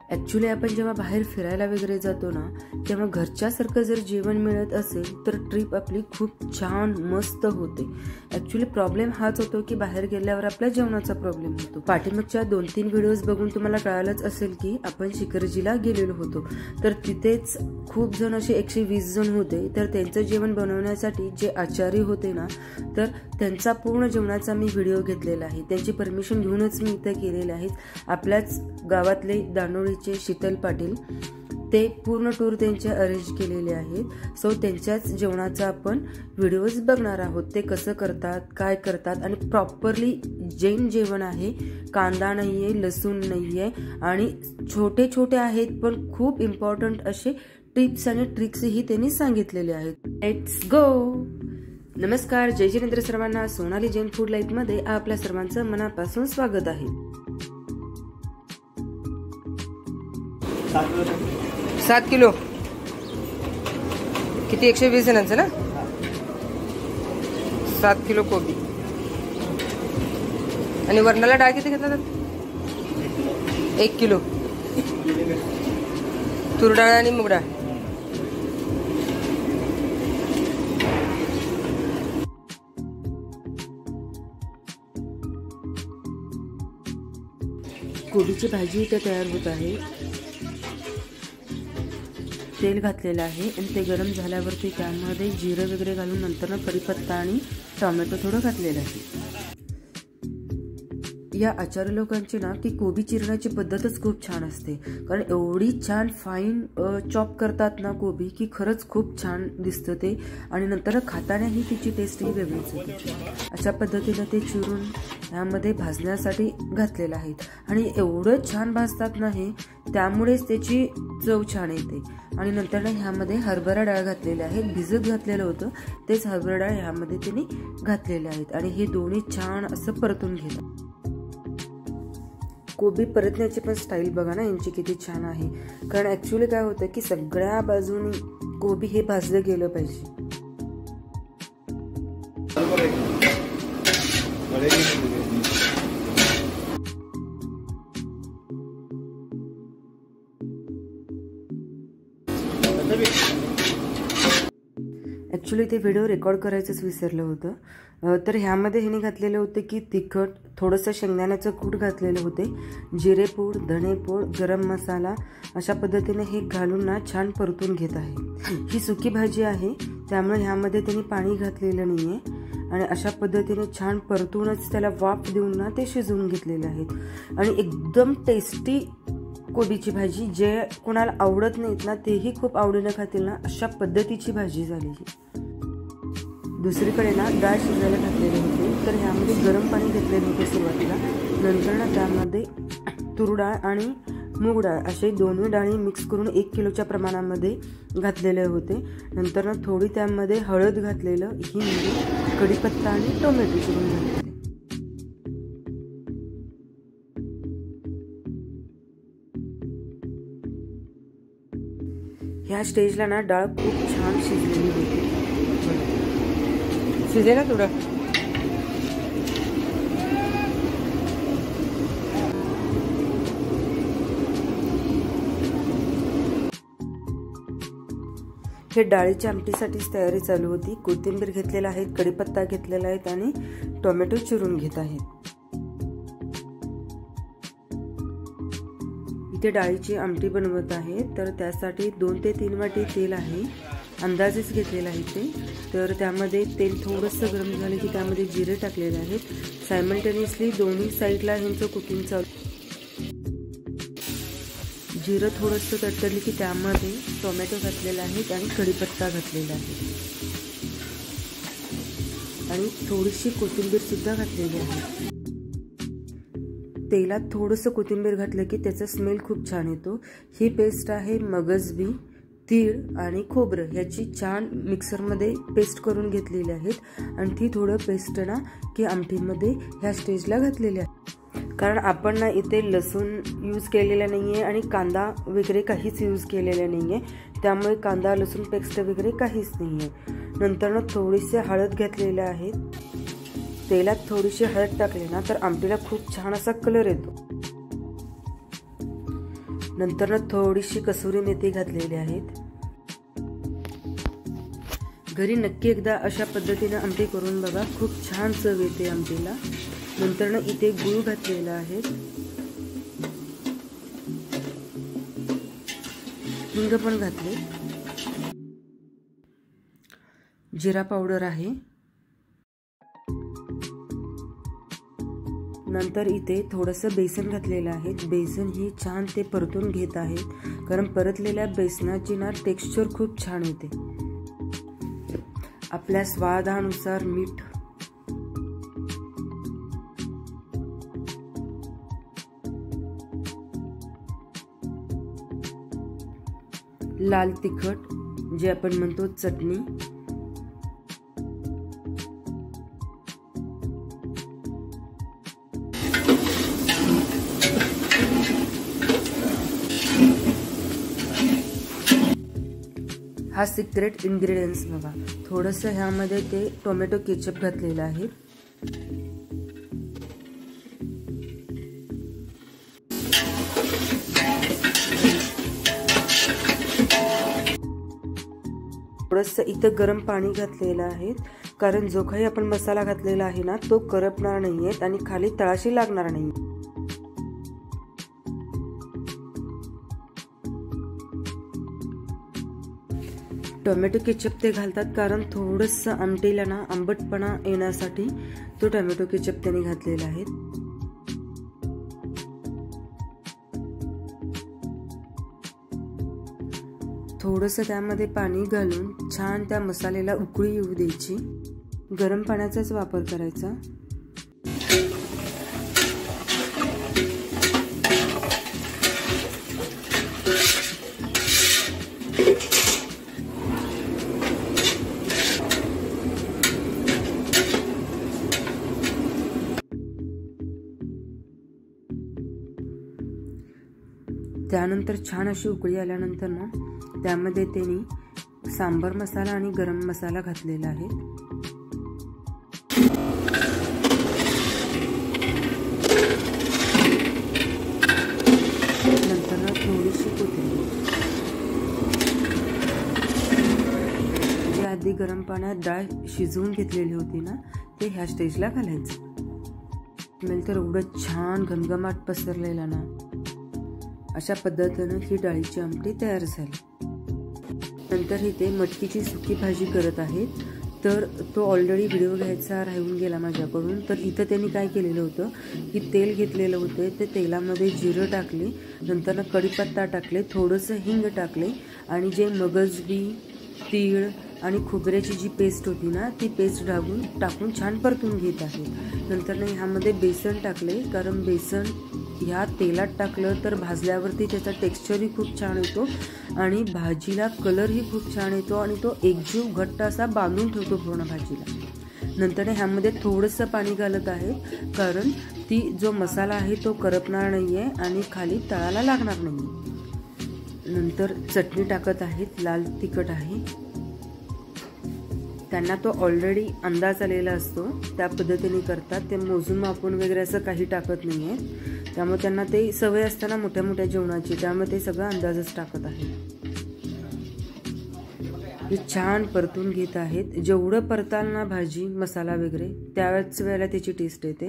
Actually आपण जेव्हा बाहेर फिरायला वगैरे जातो ना, तेव्हा घरच्यासारखं जर जेवण मिळत असेल तर ट्रिप आपली खूप छान मस्त होते. ॲक्च्युली प्रॉब्लेम हाच होतो की बाहेर गेल्यावर आपल्या जेवणाचा प्रॉब्लेम होतो. पाठीमागच्या 2-3 व्हिडिओज बघून तुम्हाला कळालंच असेल की आपण शिखरजीला गेलेलो होतो. तर तिथेच खूप जण असे 120 जण होते. तर त्यांचं जेवण बनवण्यासाठी जे आचारी होते ना, तर त्यांचा पूर्ण जेवणाचा मी व्हिडिओ घेतलेला आहे. त्यांची परमिशन घेऊनच मी इथं केलेले आहेत. आपल्याच गावातले दानोळीचे शीतल पाटील, ते पूर्ण टूर त्यांचे अरेंज केलेले आहेत. सो त्यांच्याच जेवणाचा आपण व्हिडिओज बघणार आहोत. ते कसं करतात, काय करतात आणि प्रॉपरली जैन जेवण आहे. कांदा नाहीये, लसूण नाहीये आणि छोटे छोटे आहेत पण खूप इम्पॉर्टंट असे टिप्स आणि ट्रिक्सही त्यांनी सांगितलेले आहेत. Let's go. नमस्कार, जय जिनेंद्र सर्वांना. सोनाली जैन फूड लाईफ मध्ये आपल्या सर्वांचं मनापासून स्वागत आहे. 7 किलो किती 120 जणांचं ना. 7 किलो कोबी आणि वरणाला डाळ किती घेतला? 1 किलो तूर डाळ आणि मूग डाळ. कोबीची भाजी इथे तयार होत आहे. तेल घातलेलं आहे आणि ते गरम झाल्यावरती त्यामध्ये जिरं वगैरे घालून नंतर कढीपत्ता आणि टोमॅटो थोडं घातलेलं आहे. या आचार्य लोकांची ना ती कोबी चिरण्याची पद्धतच खूप छान असते. कारण एवढी छान फाईन चॉप करतात ना कोबी की खरंच खूप छान दिसतं ते. आणि नंतर खातानाही तिची टेस्ट ही वेगळीच होते. अशा पद्धतीने ते चिरून ह्यामध्ये भाजण्यासाठी घातलेलं आहे. आणि एवढं छान भाजतात ना हे, त्यामुळेच त्याची चव छान येते. आणि नंतर ह्यामध्ये हरभरा डाळ घातलेले आहेत. भिजत घातलेलं होतं तेच हरभरा डाळ ह्यामध्ये त्यांनी घातलेले आहेत. आणि हे दोन्ही छान असं परतून घेतात. कोबी परतण्याची पण स्टाईल बघा ना यांची किती छान आहे. कारण ॲक्च्युली काय होतं की सगळ्या बाजूनी कोबी हे भाजलं गेलं पाहिजे. ॲक्च्युली ते व्हिडिओ रेकॉर्ड करायचंच विसरलं होतं. तर ह्यामध्ये ह्याने घातलेलं होतं की तिखट, थोडंसं शेंगदाण्याचं कूट घातलेले होते, जिरेपूड, धणेपूड, गरम मसाला अशा पद्धतीने हे घालून ना छान परतून घेत आहे. ही सुकी भाजी आहे त्यामुळे ह्यामध्ये त्यांनी पाणी घातलेलं नाही आहे. आणि अशा पद्धतीने छान परतूनच त्याला वाफ देऊन ना ते शिजवून घेतलेले आहेत. आणि एकदम टेस्टी कोबीची भाजी, जे कोणाला आवडत नाहीत ना तेही खूप आवडीनं खातील ना अशा पद्धतीची भाजी झाली ही. दुसरीकडे ना डाळ शिजायला घातलेले होते. तर ह्यामध्ये गरम पाणी घेतलेलं होतं सुरुवातीला. नंतर ना त्यामध्ये तूर डाळ आणि मूग डाळ असे दोन्ही डाळी मिक्स करून 1 किलोच्या प्रमाणामध्ये घातलेले होते. नंतर ना थोडी त्यामध्ये हळद घातलेलं, हिंग, कढीपत्ता आणि टोमॅटो चिरून घातलेले. ह्या स्टेजला ना डाळ खूप छान शिजलेली होती. शिजे ना थोडं. हे डाळीच्या आमटीसाठीच तयारी चालू होती. कोथिंबीर घेतलेला आहे, कढीपत्ता घेतलेला आहे आणि टोमॅटो चिरून घेत आहेत. इथे डाळीची आमटी बनवत आहे. तर त्यासाठी 2 ते 3 वाटी तेल आहे, अंदाजेच घेतलेला आहे ते. तर त्यामध्ये तेल थोडंसं गरम झालं की त्यामध्ये जिरे टाकलेले आहेत. सायमल्टेनियसली दोन्ही साईडला ह्यांचं कुकिंग चालू. जिरं थोडंसं तडतडली की त्यामध्ये टोमॅटो घातलेला आहे आणि कढीपत्ता घातलेला आहे आणि थोडीशी कोथिंबीर सुद्धा घातलेली आहे. तेलात थोडंसं कोथिंबीर घातलं की त्याचा स्मेल खूप छान येतो. ही पेस्ट आहे मगजबी, तीळ आणि खोबरं ह्याची छान मिक्सरमध्ये पेस्ट करून घेतलेली आहेत. आणि ती थोडं पेस्ट ना की आमटीमध्ये ह्या स्टेजला घातलेली आहे. कारण आपण ना इथे लसूण यूज केलेला नाही आहे आणि कांदा वगैरे काहीच यूज केलेला नाही आहे. त्यामुळे कांदा लसूण पेस्ट वगैरे काहीच नाही आहे. नंतर ना थोडीशी हळद घातलेली आहे. तेलात थोडीशी हळद टाकली ना तर आमटीला खूप छान असा कलर येतो. नंतर थोडीशी कसुरी मेथी घातलेली आहेत. घरी नक्की एकदा अशा पद्धतीने आमटी करून बघा, खूप छान चव येते आमटीला. नंतर इथे गूळ घातलेला आहे, हिंग पण घातले, जिरा पावडर आहे. नंतर इथे थोडंसं बेसन घातलेलं आहे. बेसन ही छान ते परतून घेत आहेत, कारण परतलेल्या बेसनाची ना टेक्स्चर खूप छान येते. आपल्या स्वादानुसार मीठ, लाल तिखट जे आपण म्हणतो चटणी, हा सिक्रेट इन्ग्रेडियंट्स बघा. थोडंसं ह्यामध्ये ते टोमॅटो केचप घातलेलं आहे. थोडंसं इथं गरम पाणी घातलेलं आहे, कारण जो काही आपण मसाला घातलेला आहे ना तो करपणार नाहीये आणि खाली तळाशी लागणार नाही. टोमॅटो केचप ते घालतात कारण थोडंसं आमटीला ना आंबटपणा येण्यासाठी तो टोमॅटो केचप त्यांनी घातलेला आहे. थोडंसं त्यामध्ये पाणी घालून छान त्या मसाल्याला उकळी येऊ द्यायची. गरम पाण्याचाच वापर करायचा. त्यानंतर छान अशी उकळी आल्यानंतर ना त्यामध्ये त्यांनी सांबर मसाला आणि गरम मसाला घातलेला आहे. नंतर थोडीशी कोथिंबीर, जी आधी गरम पाण्यात डाळ शिजवून घेतलेली होती ना ते ह्या स्टेजला घालायचं. स्मेल तर एवढं छान घमघमाट पसरलेला ना. अशा पद्धतीनं ही डाळीची आमटी तयार झाली. नंतर इथे मटकीची सुकी भाजी करत आहेत. तर तो ऑलरेडी व्हिडिओ घ्यायचा राहून गेला माझ्याकडून. तर इथं त्यांनी काय केलेलं होतं की तेल घेतलेलं होतं, ते तेलामध्ये जिरं टाकले, नंतर कढीपत्ता टाकले, थोडंसं हिंग टाकले आणि जे मगजबी, तीळ आणि खोबऱ्याची जी पेस्ट होती ना ती पेस्ट टाकून छान परतून घेत आहे. नंतर ह्यामध्ये बेसन टाकले, कारण बेसन ह्या तेलात टाकलं तर भाजल्यावरती त्याचा टेक्स्चरही खूप छान येतो आणि भाजीला कलरही खूप छान येतो आणि तो एकजीव घट्ट असा बांधून ठेवतो पूर्ण भाजीला. नंतर ह्यामध्ये थोडंसं पाणी घालत आहे, कारण ती जो मसाला आहे तो करपणार नाही आहे आणि खाली तळाला लागणार नाही. नंतर चटणी टाकत आहेत, लाल तिखट आहे. त्यांना तो ऑलरेडी अंदाज आलेला असतो, त्या पद्धतीने करतात. ते मोजून मापून वगैरे असं काही टाकत नाही आहे, त्यामुळे त्यांना ते सवय असताना मोठ्या मोठ्या जेवणाची, त्यामुळे ते सगळं अंदाजच टाकत आहेत. हे छान परतून घेत आहेत. जेवढं परताल ना भाजी मसाला वगैरे त्याच वेळेला त्याची टेस्ट येते.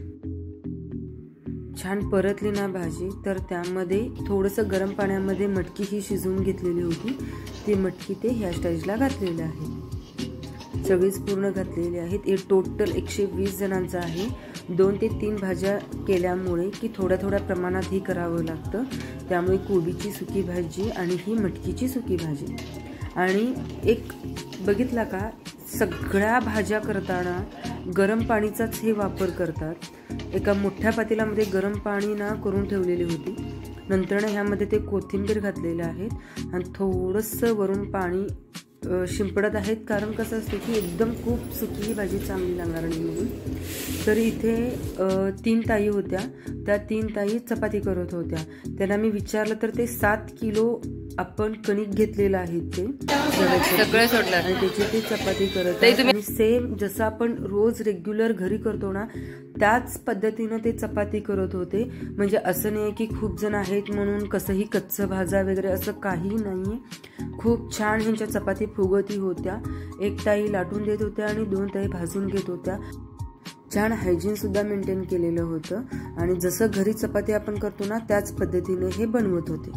छान परतली ना भाजी तर त्यामध्ये थोडंसं गरम पाण्यामध्ये मटकी ही शिजवून घेतलेली होती, ती मटकी ते ह्या स्टेजला घातलेली आहे. सगळीच पूर्ण घातलेली आहेत. हे टोटल 120 जणांचं आहे. 2 ते 3 भाज्या केल्यामुळे की थोड्या प्रमाणात ही करावं लागतं, त्यामुळे कोबीची सुकी भाजी आणि ही मटकीची सुकी भाजी. आणि एक बघितला का, सगळ्या भाज्या करताना गरम पाणीचाच हे वापर करतात. एका मोठ्या पातेल्यामध्ये गरम पाणी ना करून ठेवलेली होती. नंतर ह्यामध्ये ते कोथिंबीर घातलेले आहेत आणि थोडंसं वरून पाणी शिंपडत आहेत, कारण कसं असतं की एकदम खूप सुकी ही भाजी चांगली लागणार नाही म्हणून. तर इथे 3 ताई होत्या, त्या 3 ताई चपाती करत होत्या. त्यांना मी विचारलं तर ते 7 किलो आपण कणिक घेतलेलं आहे ते सगळं सोडलं आणि त्याची ती चपाती करत आहेत. आणि सेम जसं आपण रोज रेग्युलर घरी करतो ना त्याच पद्धतीनं ते चपाती करत होते. म्हणजे असं नाही की खूप जण आहेत म्हणून कसंही कच्चं भाजा वगैरे असं काही नाही आहे. खूप छान ह्यांच्या चपाती फुगती होत्या. एक ताई लाटून देत होत्या आणि 2 ताई भाजून घेत होत्या. छान हायजीन सुद्धा मेंटेन केलेलं होतं आणि जसं घरी चपाती आपण करतो ना त्याच पद्धतीने हे बनवत होते.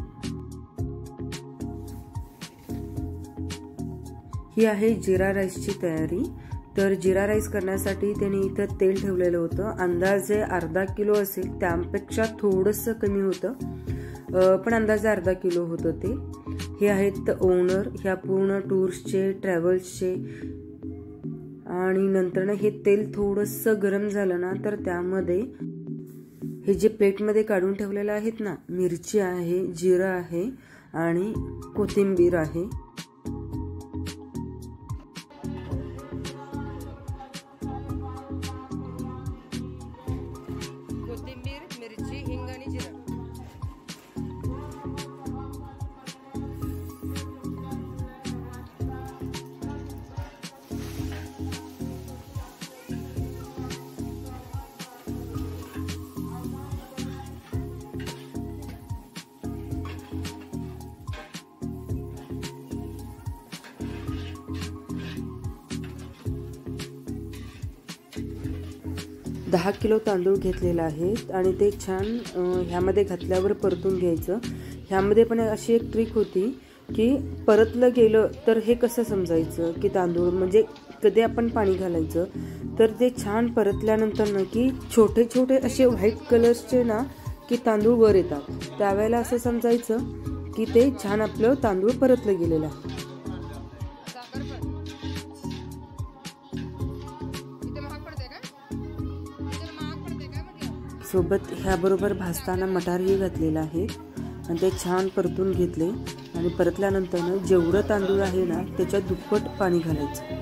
ही आहे जिरा राईसची तयारी. तर जिरा राईस करण्यासाठी त्यांनी इथं तेल ठेवलेलं होतं. अंदाजे अर्धा किलो असेल, त्यापेक्षा थोडंसं कमी होतं, पण अंदाजे अर्धा किलो होतं ते. हे आहेत ओनर ह्या पूर्ण टूर्सचे, ट्रॅव्हल्सचे. आणि नंतर हे तेल थोडंसं गरम झालं ना तर त्यामध्ये हे जे प्लेटमध्ये काढून ठेवलेलं आहेत ना, मिरची आहे, जिरं आहे आणि कोथिंबीर आहे. मिरची, हिंग आणि जिरं. 10 किलो तांदूळ घेतलेला आहे आणि ते छान ह्यामध्ये घातल्यावर परतून घ्यायचं. ह्यामध्ये पण अशी एक ट्रिक होती की परतलं गेलं तर हे कसं समजायचं की तांदूळ म्हणजे कधी आपण पाणी घालायचं तर ते छान परतल्यानंतर ना की छोटे छोटे असे व्हाईट कलर्सचे ना की तांदूळ वर येतात. त्यावेळेला असं समजायचं की ते छान आपलं तांदूळ परतलं गेलेलं आहे. सोबत ह्याबरोबर भाजताना मटारही घातलेला आहे आणि ते छान परतून घेतले आणि परतल्यानंतर जेवढं तांदूळ आहे ना त्याच्या दुप्पट पाणी घालायचं.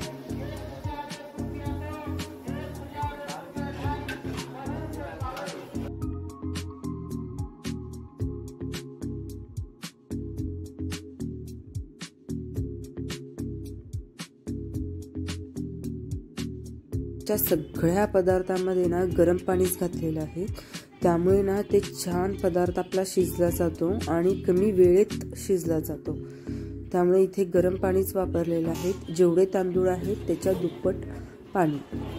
सगळ्या पदार्थांमध्ये ना गरम पाणीच घातलेलं आहे, त्यामुळे ना ते छान पदार्थ आपला शिजला जातो आणि कमी वेळेत शिजला जातो. त्यामुळे इथे गरम पाणीच वापरलेलं आहे. जेवढे तांदूळ आहेत त्याच्या दुप्पट पाणी.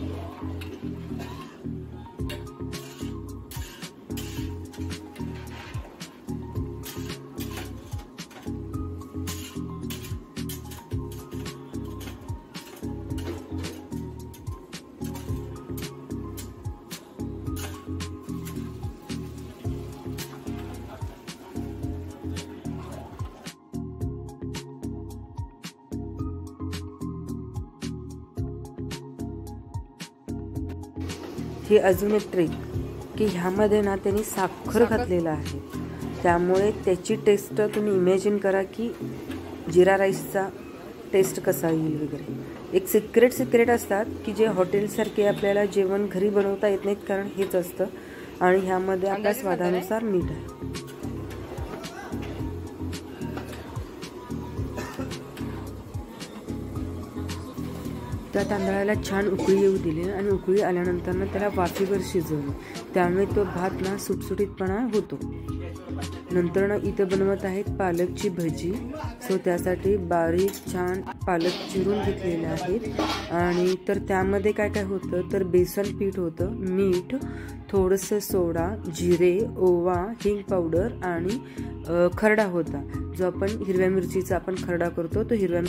ही अजून एक ट्रिक की ह्यामध्ये ना त्यांनी साखर घातलेला आहे, त्यामुळे त्याची टेस्ट तुम्ही इमॅजिन करा की जिरा राईसचा टेस्ट कसा येईल वगैरे. एक सिक्रेट असतात की जे हॉटेलसारखे आपल्याला जेवण घरी बनवता येत नाहीत, कारण हेच असतं. आणि ह्यामध्ये आपल्या स्वादानुसार मीठ आहे. त्या तांदळाला छान उकळी येऊ दिली आणि उकळी आल्यानंतर ना त्याला वाफेवर शिजवलं, त्यामुळे तो भात ना सुटसुटीतपणा होतो. नंतर ना इथं बनवत आहेत पालकची भजी. सो त्यासाठी बारीक छान पालक चिरून घेतलेले आहेत. आणि तर त्यामध्ये काय काय होतं तर बेसन पीठ होतं, मीठ, थोडंसं सोडा, जिरे, ओवा, हिंग पावडर आणि खरडा होता, जो आपण हिरव्या मिरचीचा आपण खरडा करतो तो हिरव्या.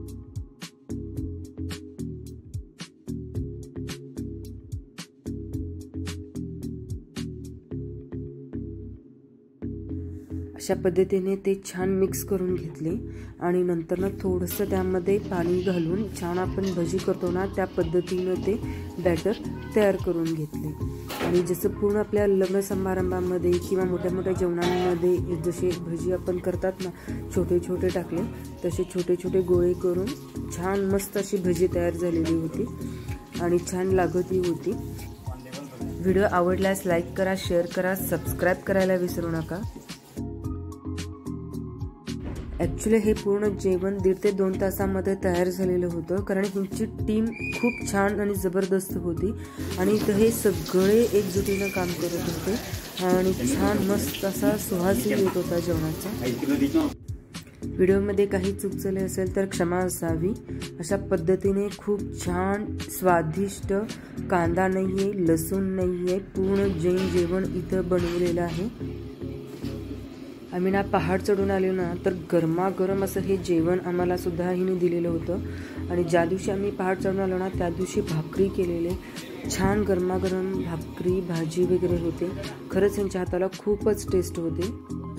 अशा पद्धतीने ते छान मिक्स करून घेतले आणि नंतर ना थोडंसं त्यामध्ये पाणी घालून छान आपण भजी करतो ना त्या पद्धतीनं ते बॅटर तयार करून घेतले. आणि जसं पूर्ण आपल्या लग्न समारंभामध्ये किंवा मोठ्या मोठ्या जेवणांमध्ये जसे भजी आपण करतात ना छोटे छोटे टाकले, तसे छोटे छोटे गोळे करून छान मस्त अशी भजी तयार झालेली होती आणि छान लागतही होती. व्हिडिओ आवडल्यास लाईक करा, शेअर करा, सबस्क्राईब करायला विसरू नका. ॲक्च्युली हे पूर्ण जेवण 1.5 ते 2 तासामध्ये तयार झालेलं होतं, कारण त्यांची टीम खूप छान आणि जबरदस्त होती आणि इथं हे सगळे एकजुटीनं काम करत होते आणि छान मस्त असा सुवास येत होता जेवणाचा. व्हिडिओमध्ये काही चूक झाली असेल तर क्षमा असावी. अशा पद्धतीने खूप छान स्वादिष्ट, कांदा नाही आहे, लसूण नाही आहे, पूर्ण जैन जेवण इथं बनवलेलं आहे. आम्ही ना पहाड चढून आलो ना, तर गरमागरम असं हे जेवण आम्हाला सुद्धा हिने दिलेलं होतं. आणि ज्या दिवशी आम्ही पहाड चढून आलो ना, त्या दिवशी भाकरी केलेले, छान गरमागरम भाकरी भाजी वगैरे होते. खरंच यांच्या हाताला खूपच टेस्ट होते.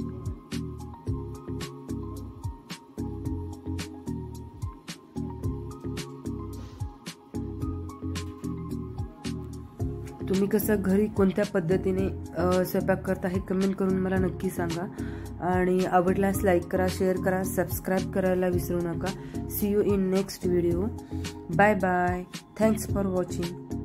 तुम्ही कसं घरी कोणत्या पद्धतीने स्वयंपाक करता हे कमेंट करून मला नक्की सांगा. आणि आवडल्यास लाईक करा, शेअर करा, सबस्क्राईब करायला विसरू नका. See you in next video. Bye bye. Thanks for watching.